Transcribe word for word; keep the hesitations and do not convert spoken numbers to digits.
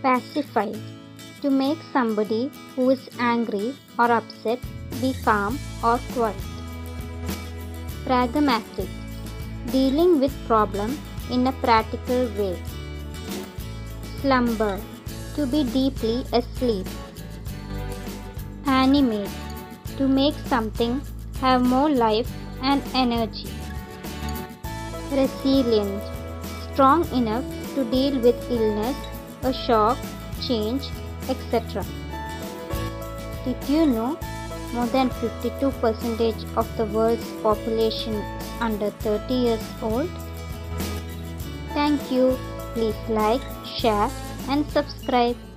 Pacify. To make somebody who is angry or upset be calm or quiet. Pragmatic. Dealing with problem in a practical way. Slumber. To be deeply asleep. Animate. To make something have more life and energy. Resilient. Strong enough to deal with illness, a shock, change, et cetera. Did you know more than fifty-two percent of the world's population is under thirty years old? Thank you. Please like, share and subscribe.